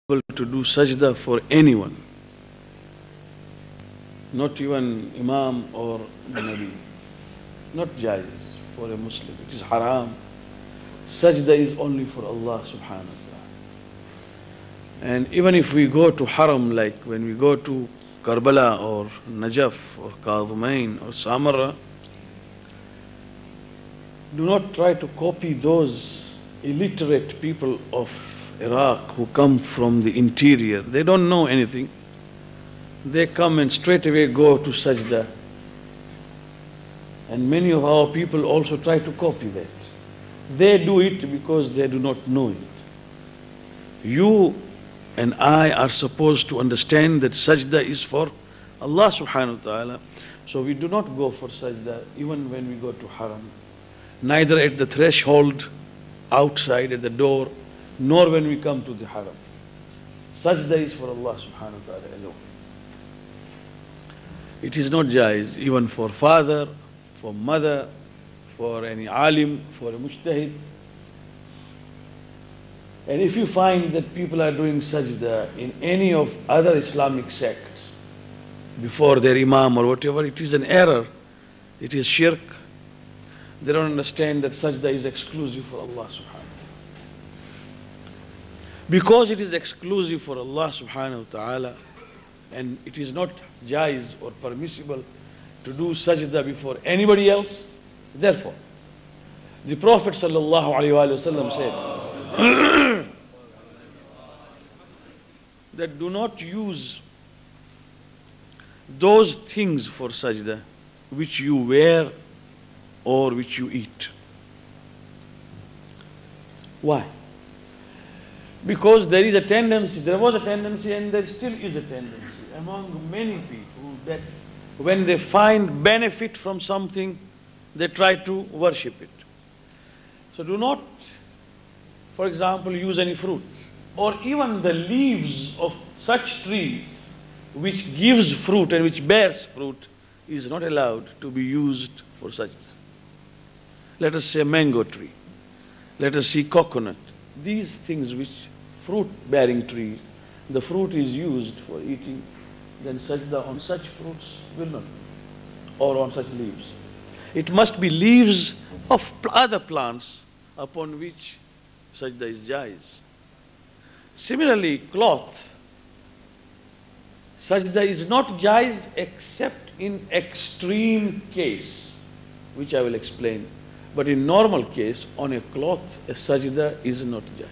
to do sajda for anyone, not even Imam or Nabi, not jaiz for a Muslim. It is haram. Sajda is only for Allah subhanahu wa ta'ala. And even if we go to haram, like when we go to Karbala or Najaf or Kadhimain or Samarra, do not try to copy those illiterate people of Iraq who come from the interior. They don't know anything. They come and straight away go to sajda. And many of our people also try to copy that. They do it because they do not know it. You and I are supposed to understand that sajda is for Allah subhanahu wa ta'ala. So we do not go for sajda even when we go to haram. Neither at the threshold, outside at the door, nor when we come to the haram. Sajda is for Allah subhanahu wa ta'ala alone. It is not jaiz even for father, for mother, for any alim, for a mujtahid. And if you find that people are doing sajda in any of other Islamic sects before their imam or whatever, it is an error. It is shirk. They don't understand that sajda is exclusive for Allah subhanahu wa ta'ala. Because it is exclusive for Allah subhanahu wa ta'ala, and it is not jaiz or permissible to do sajda before anybody else, therefore, the Prophet sallallahu alaihi wasallam said that do not use those things for sajda which you wear or which you eat. Why? Because there is a tendency, there was a tendency and there still is a tendency among many people that when they find benefit from something, they try to worship it. So do not, for example, use any fruit or even the leaves of such tree which gives fruit and which bears fruit is not allowed to be used for such. Let us say mango tree, let us see coconut. These things which fruit-bearing trees, the fruit is used for eating, then sajda on such fruits will not be, or on such leaves. It must be leaves of other plants upon which sajda is jaiz. Similarly, cloth, sajda is not jaiz except in extreme case, which I will explain. But in normal case, on a cloth, a sajda is not jaiz.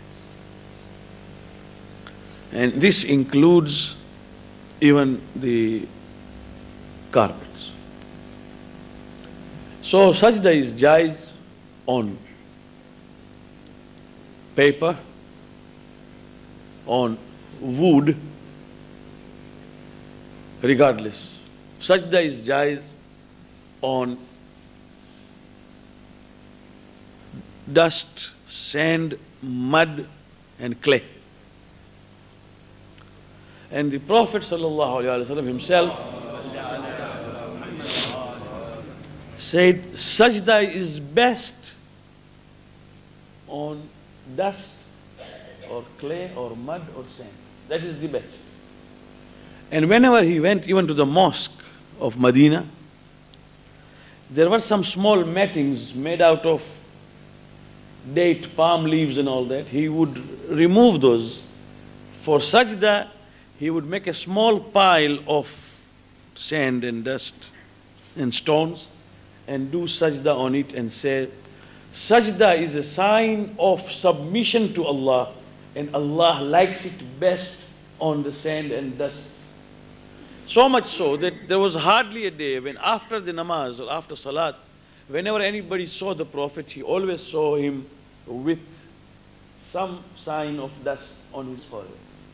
And this includes even the carpets. So sajda is jaiz on paper, on wood, regardless. Sajda is jaiz on dust, sand, mud and clay. And the Prophet ﷺ himself said, sajda is best on dust or clay or mud or sand. That is the best. And whenever he went even to the mosque of Medina, there were some small mattings made out of date, palm leaves and all that. He would remove those. For sajda, he would make a small pile of sand and dust and stones and do sajda on it and say, sajda is a sign of submission to Allah and Allah likes it best on the sand and dust. So much so that there was hardly a day when after the namaz or after salat, whenever anybody saw the Prophet, he always saw him with some sign of dust on his forehead.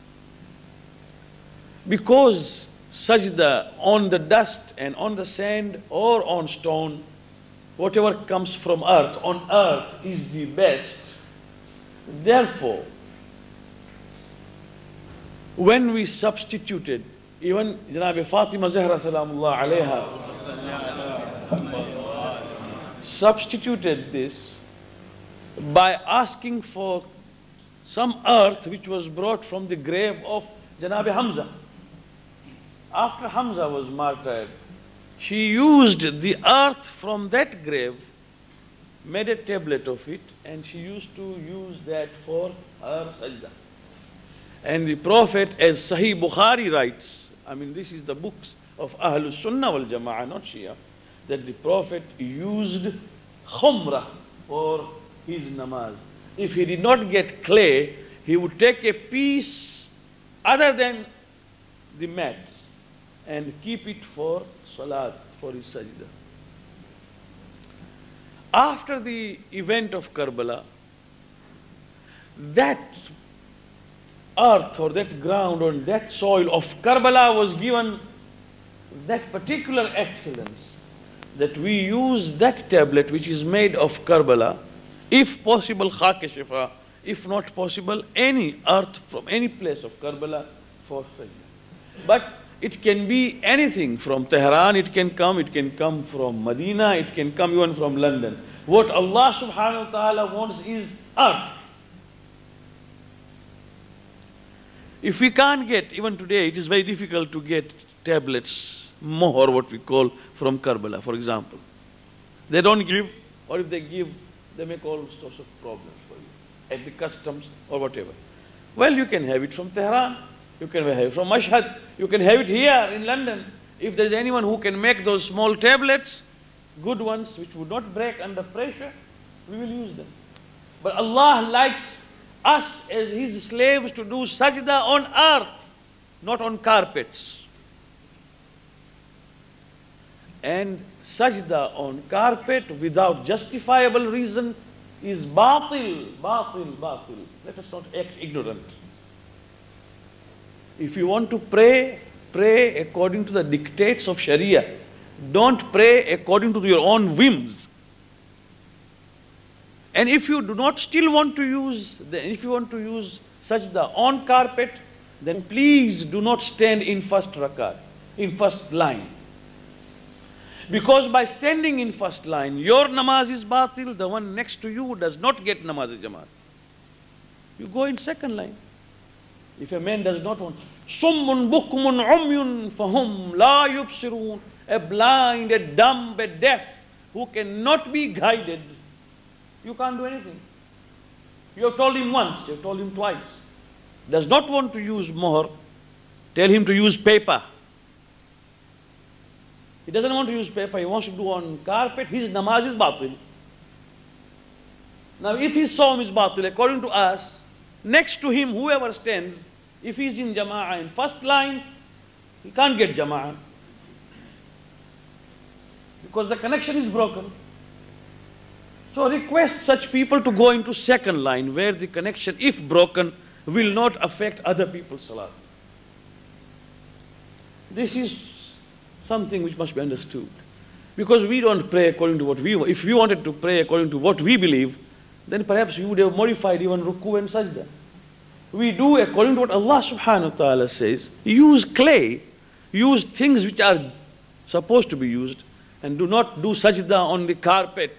Because sajda on the dust and on the sand or on stone, whatever comes from earth, on earth is the best. Therefore, when we substituted, even Janab Fatima Zahra salamullah alayha substituted this by asking for some earth which was brought from the grave of Janab Hamza. After Hamza was martyred, she used the earth from that grave, made a tablet of it, and she used to use that for her sajda. And the Prophet, as Sahih Bukhari writes, I mean this is the books of Ahlus Sunnah wal Jama'ah, not Shia, that the Prophet used khumrah for his namaz. If he did not get clay, he would take a piece other than the mats and keep it for salat, for his sajda. After the event of Karbala, that earth or that ground or that soil of Karbala was given that particular excellence that we use that tablet which is made of Karbala, if possible khak-e-shifa, if not possible any earth from any place of Karbala for sajda. But it can be anything from Tehran, it can come from Medina, it can come even from London. What Allah subhanahu wa ta'ala wants is earth. If we can't get, even today it is very difficult to get tablets, mohar what we call, from Karbala, for example. They don't give, or if they give, they make all sorts of problems for you, at the customs or whatever. Well, you can have it from Tehran, you can have it from Mashhad, you can have it here in London. If there is anyone who can make those small tablets, good ones, which would not break under pressure, we will use them. But Allah likes us as His slaves to do sajda on earth, not on carpets. And sajda on carpet without justifiable reason is batil, batil, batil. Let us not act ignorant. If you want to pray, pray according to the dictates of Sharia. Don't pray according to your own whims. And if you do not still want to use, if you want to use sajda on carpet, then please do not stand in first rakat, in first line. Because by standing in first line, your namaz is batil, the one next to you does not get namaz-e-jamaat. You go in second line. If a man does not want, summun bukmun umyun fahum la yubsirun, a blind, a dumb, a deaf, who cannot be guided, you can't do anything. You have told him once, you have told him twice. Does not want to use mohar, tell him to use paper. He doesn't want to use paper, he wants to do on carpet, his namaz is batil. Now if his sawm is batil, according to us, next to him, whoever stands, if he is in jama'ah in first line, he can't get jama'ah. Because the connection is broken. So request such people to go into second line where the connection, if broken, will not affect other people's salat. This is something which must be understood. Because we don't pray according to what we want. If we wanted to pray according to what we believe, then perhaps we would have modified even ruku and sajda. We do according to what Allah subhanahu wa ta'ala says. Use clay, use things which are supposed to be used, and do not do sajda on the carpet.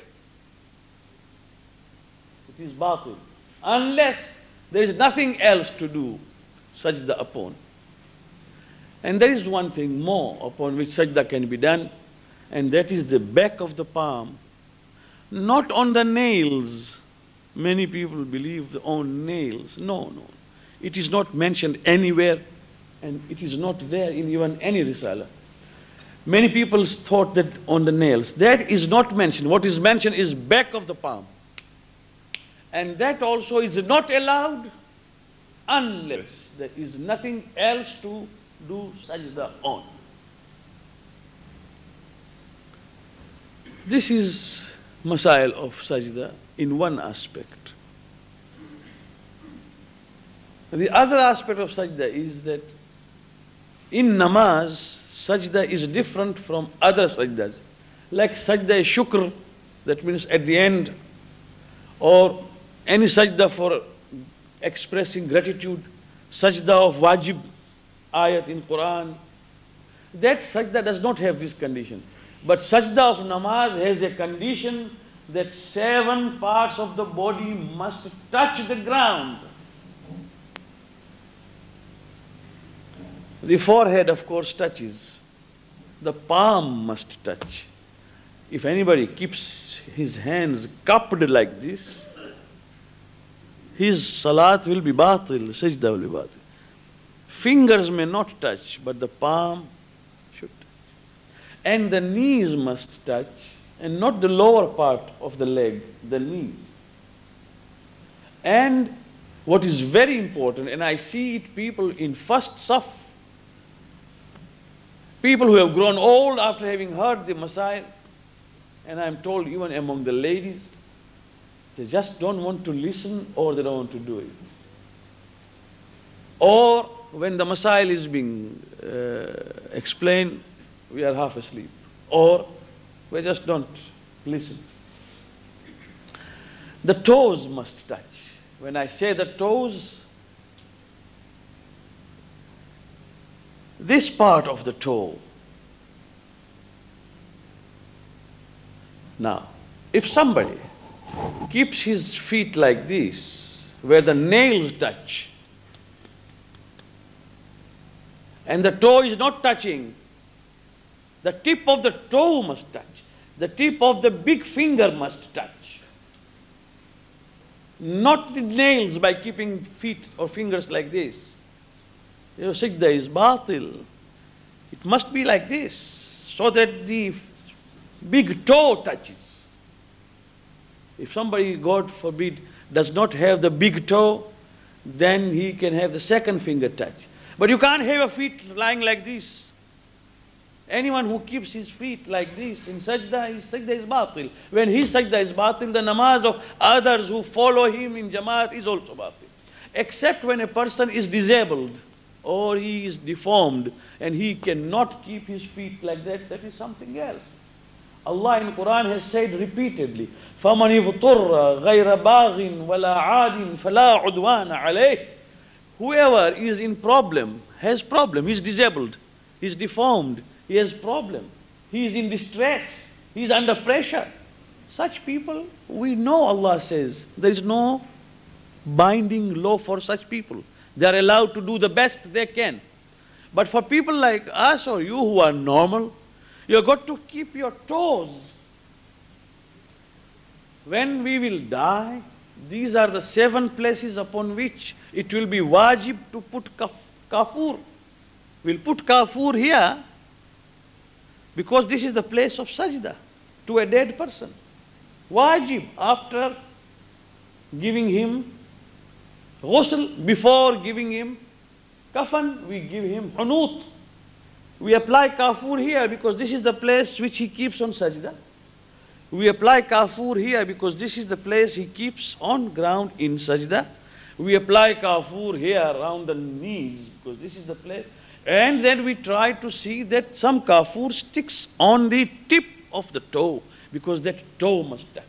It is batil. Unless there is nothing else to do sajda upon. And there is one thing more upon which sajda can be done, and that is the back of the palm, not on the nails. Many people believe on nails. No, no. It is not mentioned anywhere, and it is not there in even any risala. Many people thought that on the nails. That is not mentioned. What is mentioned is back of the palm. And that also is not allowed unless there is nothing else to do sajda on. This is masail of sajda in one aspect. The other aspect of sajda is that in namaz, sajda is different from other sajdas. Like sajda shukr, that means at the end, or any sajda for expressing gratitude, sajda of wajib, ayat in Quran. That sajda does not have this condition. But sajda of namaz has a condition that 7 parts of the body must touch the ground. The forehead, of course, touches. The palm must touch. If anybody keeps his hands cupped like this, his salat will be batil, sajda will be batil. Fingers may not touch, but the palm should touch. And the knees must touch, and not the lower part of the leg, the knees. And what is very important, and I see it people in first saf, people who have grown old after having heard the Masail, and I'm told even among the ladies, they just don't want to listen or they don't want to do it. Or when the Masail is being explained, we are half asleep. Or we just don't listen. The toes must touch. When I say the toes, this part of the toe. Now, if somebody keeps his feet like this, where the nails touch, and the toe is not touching, the tip of the toe must touch, the tip of the big finger must touch. Not the nails by keeping feet or fingers like this. Your sajda is batil. It must be like this, so that the big toe touches. If somebody, God forbid, does not have the big toe, then he can have the second finger touch. But you can't have your feet lying like this. Anyone who keeps his feet like this in sajda, his sajda is batil. When his sajda is batil, the namaz of others who follow him in jamaat is also batil. Except when a person is disabled or he is deformed and he cannot keep his feet like that, that is something else. Allah in Quran has said repeatedly, فَمَنِ اضْطُرَّ غَيْرَ بَاغٍ وَلَا عَادٍ فَلَا عُدْوَانَ عَلَيْهِ. Whoever is in problem, has problem, he is disabled, he is deformed, he has problem, he is in distress, he is under pressure. Such people, we know Allah says, there is no binding law for such people. They are allowed to do the best they can. But for people like us or you who are normal, you have got to keep your toes. When we will die, these are the 7 places upon which it will be wajib to put kafur. We'll put kafur here because this is the place of sajda to a dead person. Wajib, after giving him ghusl, before giving him kafan, we give him hunut. We apply kafur here because this is the place which he keeps on sajda. We apply kafur here because this is the place he keeps on ground in sajda. We apply kafur here around the knees because this is the place. And then we try to see that some kafur sticks on the tip of the toe because that toe must touch.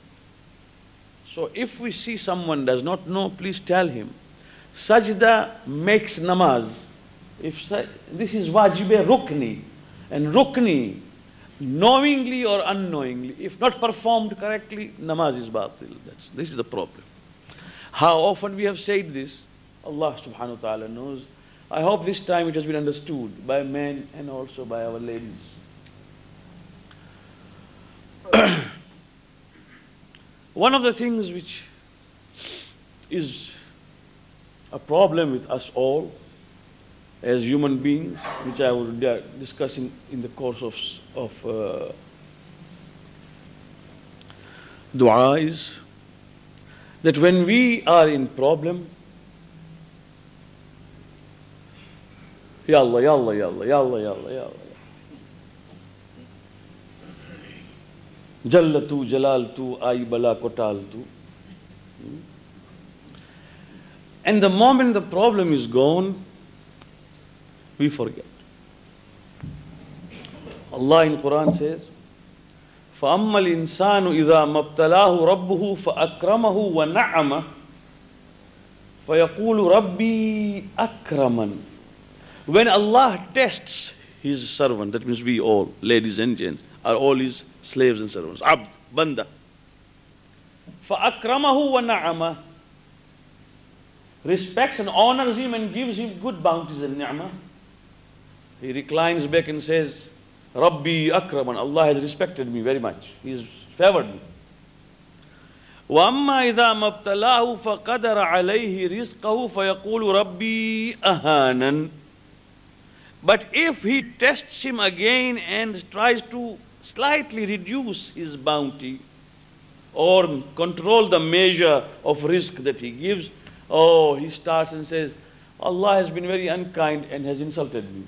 So if we see someone does not know, please tell him. Sajda makes namaz. This is wajibe rukni. And rukni, knowingly or unknowingly, if not performed correctly, namaz is batil. This is the problem. How often we have said this, Allah subhanahu wa ta'ala knows. I hope this time it has been understood by men and also by our ladies. One of the things which is a problem with us all as human beings, which I will be discussing in the course of dua, is that when we are in problem, Ya Allah, Ya Allah, Ya Allah, Ya Allah, Ya Allah, Ya Allah. Jallatu, Jalaltu, Ai Bala Kotaltu. And the moment the problem is gone, we forget. Allah in Quran says, فَأَمَّا الْإِنسَانُ إِذَا مَبْتَلَاهُ رَبُّهُ فَأَكْرَمَهُ وَنَعَمَهُ فَيَقُولُ رَبِّي أَكْرَمًا. When Allah tests His servant, that means we all, ladies and gents, are all His slaves and servants, abd, banda. فَأَكْرَمَهُ وَنَعَمَهُ, respects and honors him and gives him good bounties and ni'mah. He reclines back and says, Rabbi Akraman, Allah has respected me very much. He has favored me. وَأَمَّا إِذَا مَبْتَلَاهُ فَقَدَرَ عَلَيْهِ رِزْقَهُ فَيَقُولُ رَبِّي أَهَانًا. But if he tests him again and tries to slightly reduce his bounty or control the measure of risk that he gives, oh, he starts and says, Allah has been very unkind and has insulted me.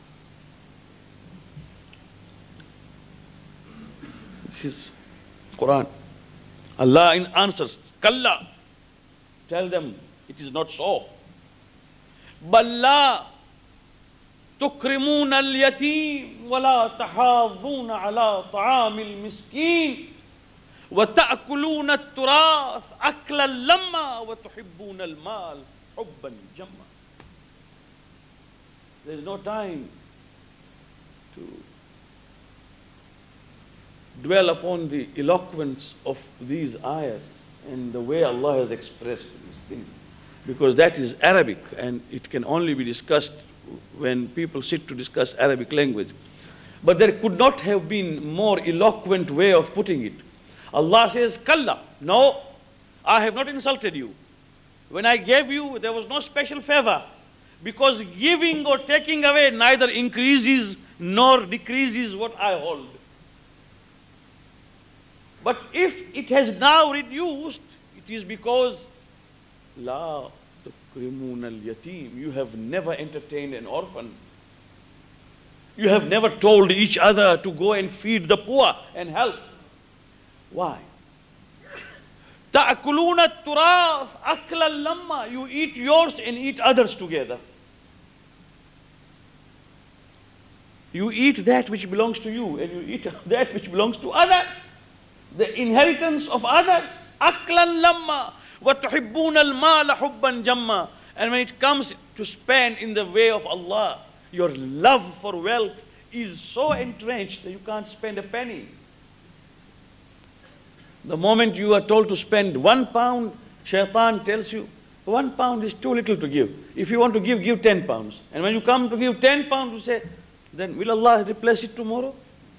This is Quran. Allah answers, Kalla, tell them it is not so. Balla تكرمون اليتيم ولا تحاضون على طعام المسكين وتأكلون التراث أكلا لما وتحبون المال حبا جما. There is no time to dwell upon the eloquence of these ayats and the way Allah has expressed these things, because that is Arabic and it can only be discussed when people sit to discuss Arabic language. But there could not have been more eloquent way of putting it. Allah says, Kalla, no, I have not insulted you. When I gave you, there was no special favor, because giving or taking away neither increases nor decreases what I hold. But if it has now reduced, it is because La tukrimun al-yatim. You have never entertained an orphan. You have never told each other to go and feed the poor and help. Why? Ta'kuluna turath akla lamma. You eat yours and eat others together. You eat that which belongs to you and you eat that which belongs to others. The inheritance of others. Aklan lamma. وَتُحِبُّونَ الْمَالَ حُبًّا جَمًّا. And when it comes to spend in the way of Allah, your love for wealth is so entrenched that you can't spend a penny. The moment you are told to spend £1, shaitan tells you, £1 is too little to give. If you want to give £10. And when you come to give £10, you say, then will Allah replace it tomorrow?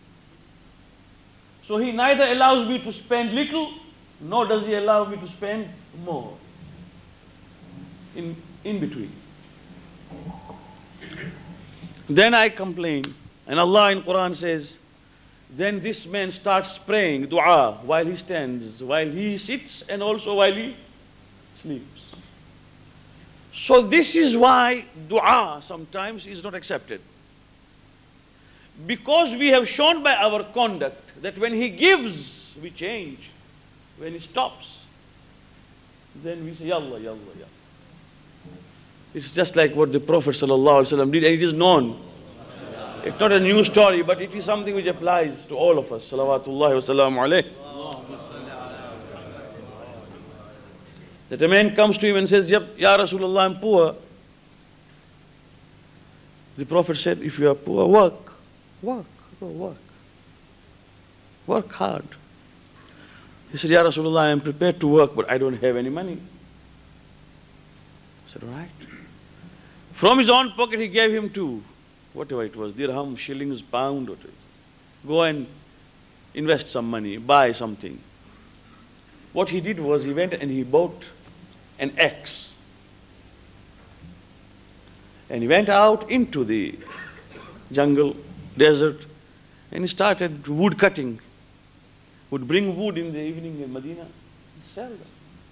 So he neither allows me to spend little, nor does he allow me to spend more. In between. Then I complain, and Allah in Quran says, then this man starts praying dua while he stands, while he sits, and also while he sleeps. So this is why dua sometimes is not accepted. Because we have shown by our conduct that when he gives, we change. When he stops, then we say, Yallah, Yallah, Yallah. It's just like what the Prophet ﷺ did, and it is known. It's not a new story, but it is something which applies to all of us. Salawatullahi wa salamu alayhi. That a man comes to him and says, Ya Rasulullah, I'm poor. The Prophet said, if you are poor, work. Work. Go work. Work hard. He said, Ya Rasulullah, I am prepared to work, but I don't have any money. I said, all right. From his own pocket, he gave him two, whatever it was, dirham, shillings, pound, whatever. Go and invest some money, buy something. What he did was he went and he bought an axe. And he went out into the jungle, desert, and he started wood cutting. Would bring wood in the evening in Medina and sell them.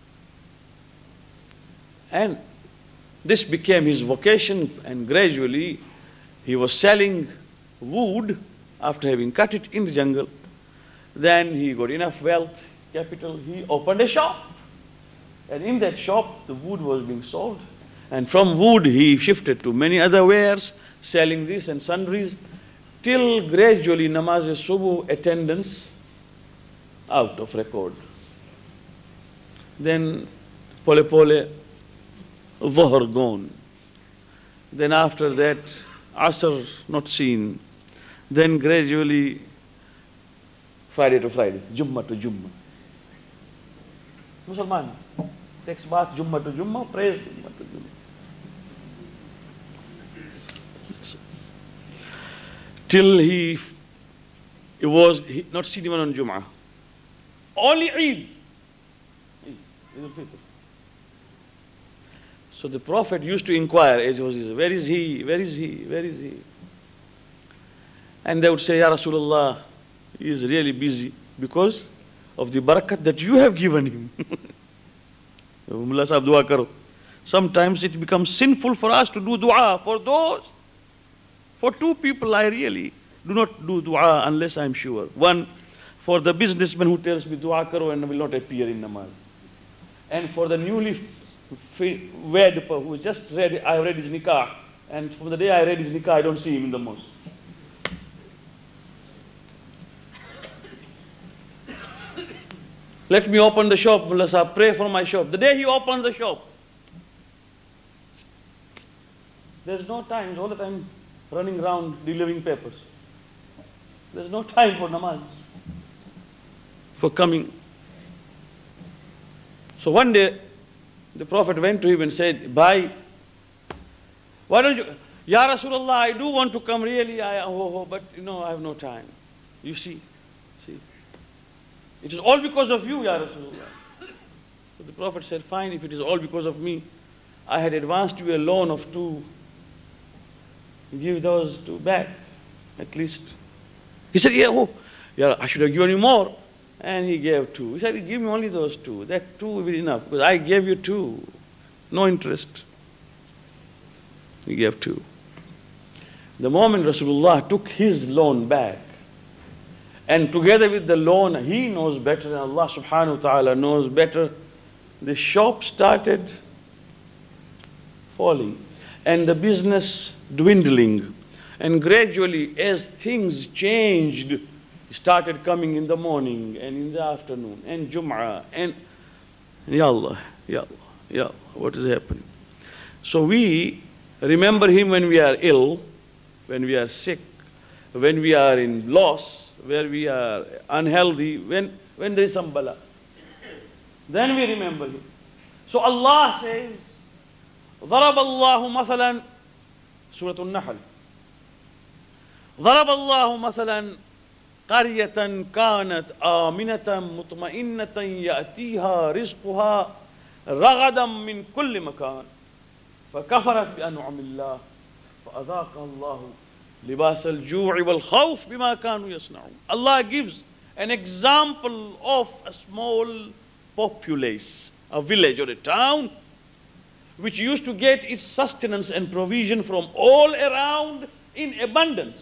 And this became his vocation, and gradually he was selling wood after having cut it in the jungle. Then he got enough wealth, capital, he opened a shop. And in that shop, the wood was being sold. And from wood, he shifted to many other wares, selling this and sundries, till gradually namaz-e-subuh attendance out of record. Then pole, Dhuhr gone. Then after that, Asr not seen. Then gradually, Friday to Friday, Jummah to Jummah. Musalman takes bath Jummah to Jummah, prays Jummah to Jummah. till he was not seen even on Jum'ah. Only Eid. Eid al-Fitr. So the Prophet used to inquire, where is he? Where is he? Where is he? And they would say, Ya Rasulullah, he is really busy because of the barakat that you have given him. Mullah Sahib, dua karo. Sometimes it becomes sinful for us to do dua for those. For two people, I really do not do dua unless I am sure. One, for the businessman who tells me dua karo and will not appear in namaz. And for the newly wed who just read, I read his nikah, and from the day I read his nikah, I don't see him in the mosque. Let me open the shop, Mullah Sahib, pray for my shop. The day he opens the shop, there's no time, he's all the time running around delivering papers. There's no time for namaz, for coming. So one day, the Prophet went to him and said, Bhai, why don't you, Ya Rasulullah, I do want to come really, but I have no time. You see. It is all because of you, Ya Rasulullah. So the Prophet said, fine, if it is all because of me, I had advanced you a loan of 2. Give those 2 back, at least. He said, yeah, I should have given you more. And he gave 2. He said, give me only those 2. That 2 will be enough, because I gave you 2. No interest. He gave 2. The moment Rasulullah took his loan back, and together with the loan, he knows better, and Allah subhanahu wa ta'ala knows better, the shop started falling, and the business dwindling. And gradually, as things changed, it started coming in the morning, and in the afternoon, and Jum'ah, and Ya Allah, Ya Allah, Ya Allah, what is happening? So we remember him when we are ill, when we are sick, when we are in loss, where we are unhealthy, when there is some bala. Then we remember him. So Allah says, ضرب الله مثلا سورة النحل ضرب الله مثلا قرية كانت آمنة مطمئنة يأتيها رزقها رغدا من كل مكان فكفرت بأنعم الله فأذاقها الله لباس الجوع والخوف بما كانوا يصنعون. Allah gives an example of a small populace, a village or a town, which used to get its sustenance and provision from all around in abundance.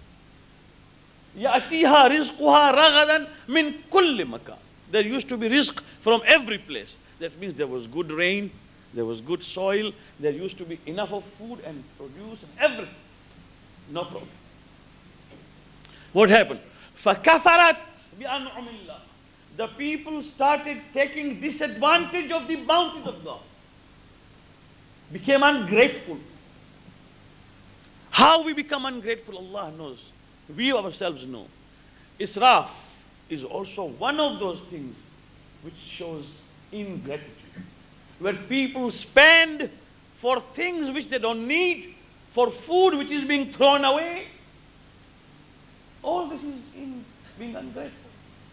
يأتيها رزقها رغدا من كل مكان. There used to be rizq from every place. That means there was good rain, there was good soil, there used to be enough of food and produce and everything. No problem. What happened? فَكَفَرَتْ بِأَنْعُمِ اللَّهِ. The people started taking disadvantage of the bounties of God. Became ungrateful. How we become ungrateful, Allah knows. We ourselves know. Israf is also one of those things which shows ingratitude. Where people spend for things which they don't need, for food which is being thrown away. All this is in being ungrateful.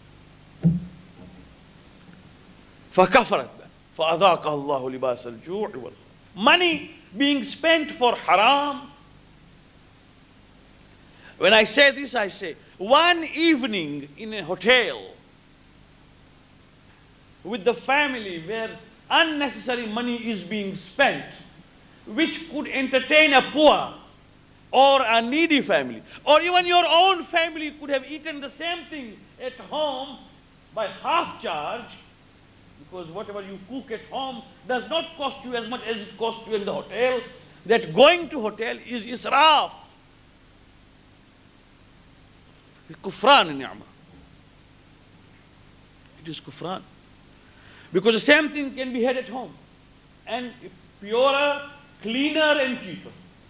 فَكَفَرَتْ فَأَذَاقَ اللَّهُ لِبَاسَ الْجُوعِ وَالْخَوْفِ. Money being spent for haram. When I say this, I say, one evening in a hotel with the family where unnecessary money is being spent, which could entertain a poor or a needy family, or even your own family could have eaten the same thing at home by half charge, because whatever you cook at home does not cost you as much as it costs you in the hotel. That going to hotel is israf. Kufran ni'mah. It is kufran. Because the same thing can be had at home, and purer, cleaner and cheaper.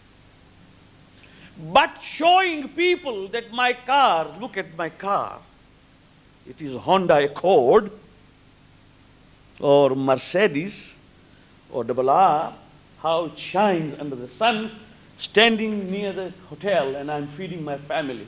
But showing people that my car, look at my car, it is Honda Accord or Mercedes or double R, how it shines under the sun, standing near the hotel and I'm feeding my family.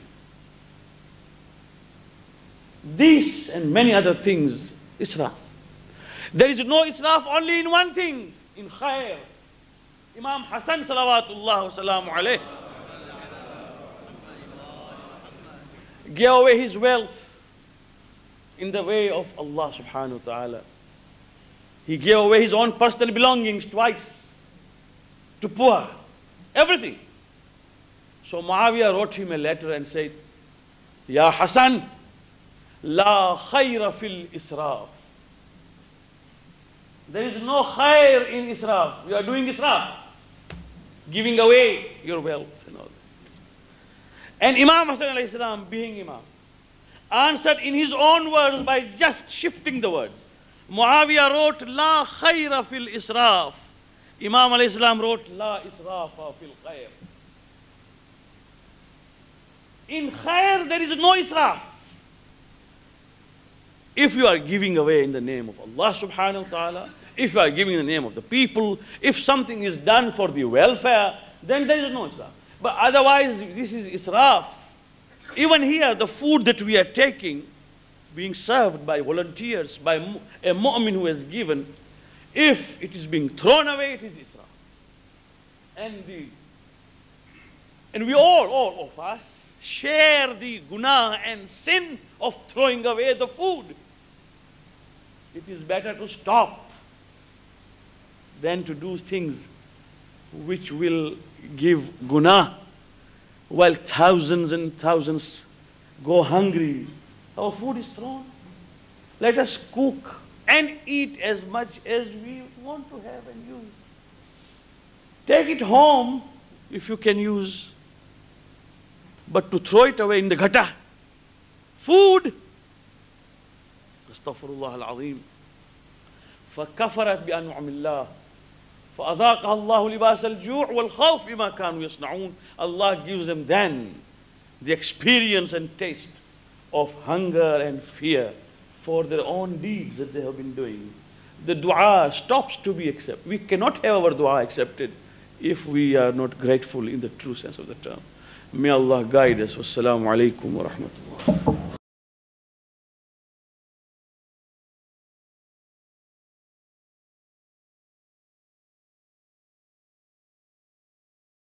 These and many other things, israf. There is no israf only in one thing, in khair. Imam Hassan salawatullah salamu alayh gave away his wealth in the way of Allah subhanahu wa ta'ala. He gave away his own personal belongings twice to poor, everything. So Muawiyah wrote him a letter and said, Ya Hassan, la khayra fil israf. There is no khair in israf. You are doing israf, giving away your wealth and all that. And Imam Hassan alayhi salam, being Imam, answered in his own words by just shifting the words. Muawiyah wrote, La khayra fil israf. Imam alayhi salam wrote, La israfa fil khair. In khair there is no israf. If you are giving away in the name of Allah subhanahu wa ta'ala, if you are giving in the name of the people, if something is done for the welfare, then there is no israf. But otherwise, this is israf. Even here, the food that we are taking, being served by volunteers, by a mu'min who has given, if it is being thrown away, it is israf. And we all of us share the guna and sin of throwing away the food. It is better to stop than to do things which will give guna while thousands and thousands go hungry. Our food is thrown. Let us cook and eat as much as we want to have and use. Take it home if you can use. But to throw it away in the gutter, food, astaghfirullah al-azim, فَكَفَرَتْ بِأَنْعُمِ اللَّهِ فَأَذَاقَهَا اللَّهُ لِبَاسَ الْجُوعِ وَالْخَوْفِ بِمَا كَانُوا يَصْنَعُونَ. Allah gives them then the experience and taste of hunger and fear for their own deeds that they have been doing. The dua stops to be accepted. We cannot have our dua accepted if we are not grateful in the true sense of the term. May Allah guide us. Wassalamu alaikum wa rahmatullah.